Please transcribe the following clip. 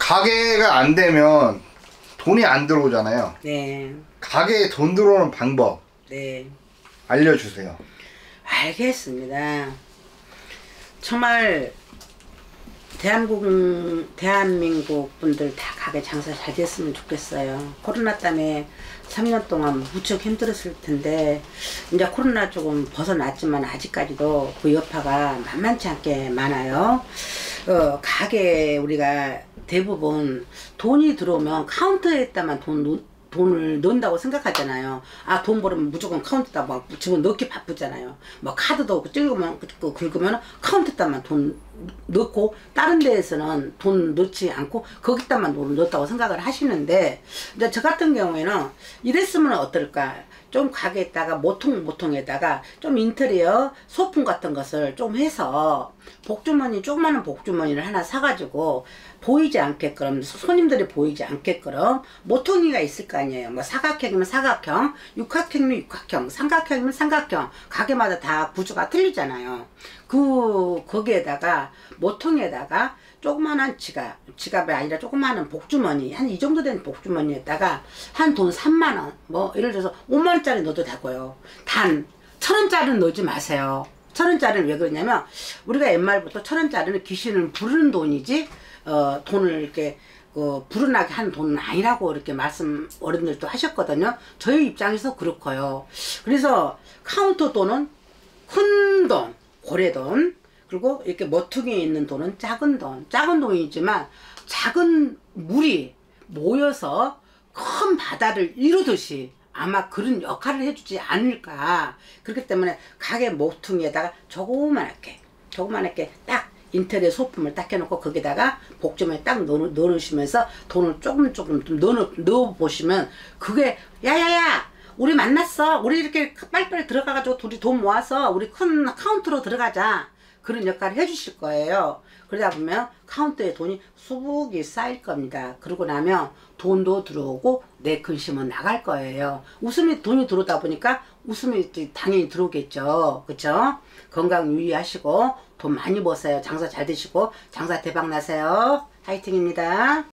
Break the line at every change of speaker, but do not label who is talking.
가게가 안 되면 돈이 안 들어오잖아요.
네.
가게에 돈 들어오는 방법
네.
알려주세요.
알겠습니다. 정말 대한민국 분들 다 가게 장사 잘 됐으면 좋겠어요. 코로나 때문에 3년 동안 무척 힘들었을 텐데 이제 코로나 조금 벗어났지만 아직까지도 그 여파가 만만치 않게 많아요. 가게 우리가 대부분 돈이 들어오면 카운터에다만 돈을 넣는다고 생각하잖아요. 아, 돈 벌으면 무조건 카운트에다 막 지금 넣기 바쁘잖아요. 뭐 카드도 찍으면 긁으면 카운트에다만 돈 넣고 다른 데에서는 돈 넣지 않고 거기다만 돈을 넣었다고 생각을 하시는데, 이제 저 같은 경우에는 이랬으면 어떨까? 좀 가게에다가 모퉁에다가 좀 인테리어 소품 같은 것을 좀 해서 복주머니, 조그마한 복주머니를 하나 사가지고 보이지 않게끔, 손님들이 보이지 않게끔 모퉁이가 있을 거 아니에요. 뭐 사각형이면 사각형, 육각형이면 육각형, 삼각형이면 삼각형, 가게마다 다 구조가 틀리잖아요. 거기에다가 모퉁이에다가 조그만한 지갑이 아니라 조그만한 복주머니, 한 이 정도 된 복주머니에다가 한 돈 3만원, 뭐 예를 들어서 5만원짜리 넣어도 되고요. 단 1,000원짜리는 넣지 마세요. 1,000원짜리는 왜 그러냐면 우리가 옛말부터 1,000원짜리는 귀신을 부르는 돈이지 돈을 이렇게 불어나게 하는 돈은 아니라고 이렇게 말씀 어른들도 하셨거든요. 저희 입장에서 그렇고요. 그래서 카운터 돈은 큰 돈, 고래돈, 그리고 이렇게 모퉁이에 있는 돈은 작은 돈이지만 작은 물이 모여서 큰 바다를 이루듯이 아마 그런 역할을 해주지 않을까. 그렇기 때문에 가게 모퉁이에다가 조그맣게 딱 인테리어 소품을 딱 해놓고 거기다가 복주머니에 딱 넣으시면서 돈을 조금 넣어보시면, 그게 야야야 우리 만났어, 우리 이렇게 빨리빨리 들어가가지고 둘이 돈 모아서 우리 큰 카운트로 들어가자, 그런 역할을 해주실 거예요. 그러다 보면 카운터에 돈이 수북이 쌓일 겁니다. 그러고 나면 돈도 들어오고 내 근심은 나갈 거예요. 돈이 들어오다 보니까 웃음이 당연히 들어오겠죠. 그쵸? 건강 유의하시고 돈 많이 버세요. 장사 잘 되시고 장사 대박 나세요. 화이팅입니다.